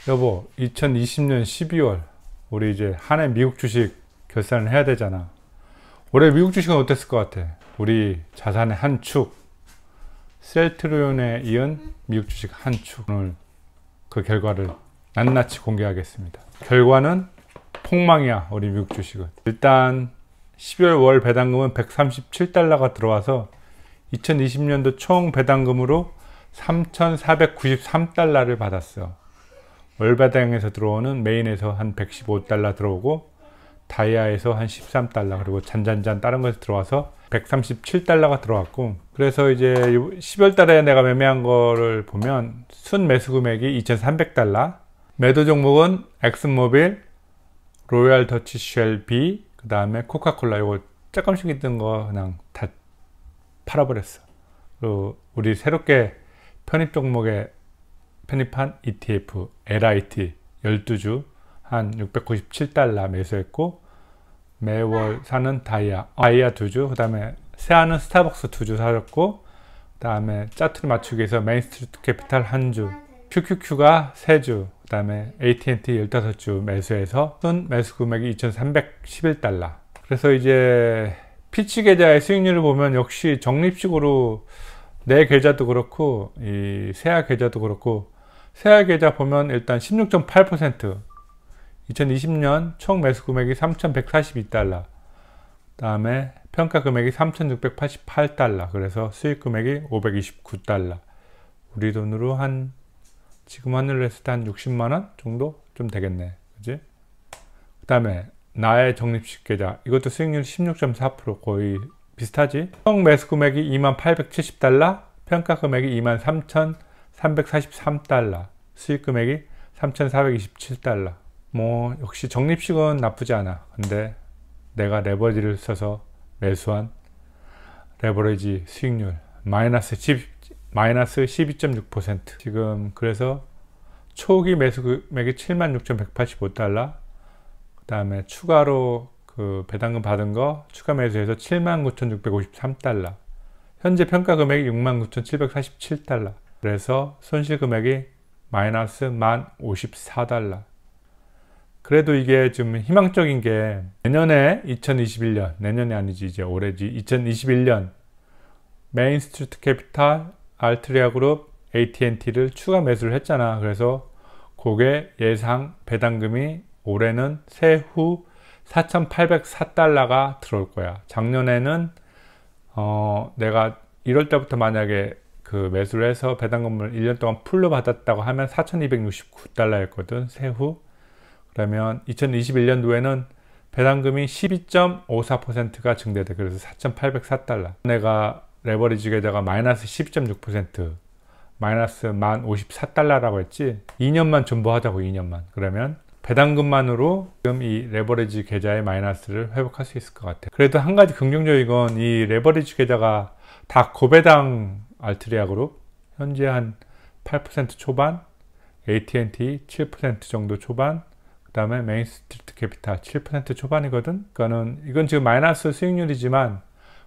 여보, 2020년 12월 우리 이제 한 해 미국 주식 결산을 해야 되잖아. 올해 미국 주식은 어땠을 것 같아? 우리 자산의 한 축, 셀트리온에 이은 미국 주식 한 축. 오늘 그 결과를 낱낱이 공개하겠습니다. 결과는 폭망이야. 우리 미국 주식은 일단 12월 월 배당금은 137달러가 들어와서 2020년도 총 배당금으로 3,493달러를 받았어. 월 배당에서 들어오는 메인에서 한 115달러 들어오고, 다이아에서 한 13달러, 그리고 잔잔잔 다른 것에서 들어와서 137달러가 들어왔고, 그래서 이제 10월 달에 내가 매매한 거를 보면 순 매수 금액이 2,300달러, 매도 종목은 엑슨모빌, 로얄 더치 쉘 B, 그 다음에 코카콜라. 이거 조금씩 있던 거 그냥 다 팔아버렸어. 그리고 우리 새롭게 편입 종목에 편입한 ETF, LIT 12주 한 697달러 매수했고, 매월 사는 다이아 2주, 그 다음에 세아는 스타벅스 2주 사줬고, 그 다음에 짜투리 맞추기 위해서 메인스트리트 캐피탈 1주, QQQ가 3주, 그 다음에 AT&T 15주 매수해서 순 매수 금액이 2,311달러. 그래서 이제 피치 계좌의 수익률을 보면 역시 적립식으로 내 계좌도 그렇고 이 세아 계좌도 그렇고, 세아 계좌 보면 일단 16.8%, 2020년 총 매수 금액이 3,142달러, 다음에 평가 금액이 3,688달러, 그래서 수익 금액이 529달러. 우리 돈으로 한 지금 환율로 했을 때 한 60만원 정도 좀 되겠네, 그지? 그 다음에 나의 적립식 계좌, 이것도 수익률 16.4%, 거의 비슷하지? 총 매수 금액이 2870달러, 평가 금액이 23,343달러, 수익 금액이 3,427달러. 뭐 역시 적립식은 나쁘지 않아. 근데 내가 레버리지를 써서 매수한 레버리지 수익률 마이너스 12.6%. 지금 그래서 초기 매수 금액이 76,185달러, 그 다음에 추가로 그 배당금 받은 거 추가 매수해서 79,653달러, 현재 평가 금액이 69,747달러, 그래서 손실 금액이 마이너스 1054달러. 그래도 이게 좀 희망적인 게, 내년에 2021년, 내년이 아니지 이제 올해지, 2021년 메인스트리트 캐피탈, 알트리아 그룹, AT&T를 추가 매수를 했잖아. 그래서 그게 예상 배당금이 올해는 세후 4,804달러가 들어올 거야. 작년에는 내가 1월 달부터 만약에 그 매수를 해서 배당금을 1년 동안 풀로 받았다고 하면 4,269달러였거든, 세후. 그러면 2021년도에는 배당금이 12.54%가 증대돼. 그래서 4,804달러. 내가 레버리지 계좌가 마이너스 12.6%, 마이너스 1054달러라고 했지. 2년만 존버하자고, 2년만. 그러면 배당금만으로 지금 이 레버리지 계좌의 마이너스를 회복할 수 있을 것 같아. 그래도 한 가지 긍정적인 건, 이 레버리지 계좌가 다 고배당 알트리아 그룹, 현재 한 8% 초반, AT&T 7% 정도 초반, 그 다음에 메인스트리트 캐피탈 7% 초반이거든. 그러니까는 이건 지금 마이너스 수익률이지만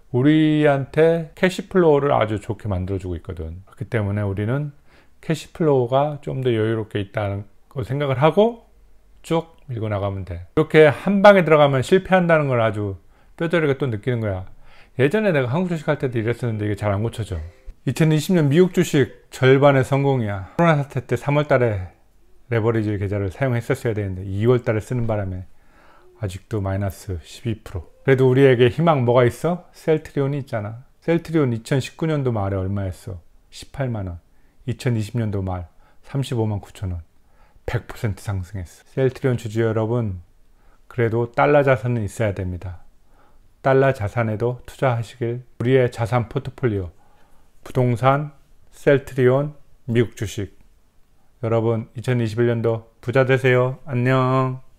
우리한테 캐시플로우를 아주 좋게 만들어주고 있거든. 그렇기 때문에 우리는 캐시플로우가 좀 더 여유롭게 있다는 거 생각을 하고 쭉 밀고 나가면 돼. 이렇게 한 방에 들어가면 실패한다는 걸 아주 뼈저리게 또 느끼는 거야. 예전에 내가 한국 주식 할 때도 이랬었는데 이게 잘 안 고쳐져. 2020년 미국 주식 절반의 성공이야. 코로나 사태 때 3월 달에 레버리지 계좌를 사용했었어야 되는데 2월 달에 쓰는 바람에 아직도 마이너스 12%. 그래도 우리에게 희망 뭐가 있어? 셀트리온이 있잖아. 셀트리온 2019년도 말에 얼마였어? 18만원. 2020년도 말 35만 9천원. 100% 상승했어. 셀트리온 주주 여러분, 그래도 달러 자산은 있어야 됩니다. 달러 자산에도 투자하시길. 우리의 자산 포트폴리오, 부동산, 셀트리온, 미국 주식. 여러분 2021년도 부자 되세요. 안녕.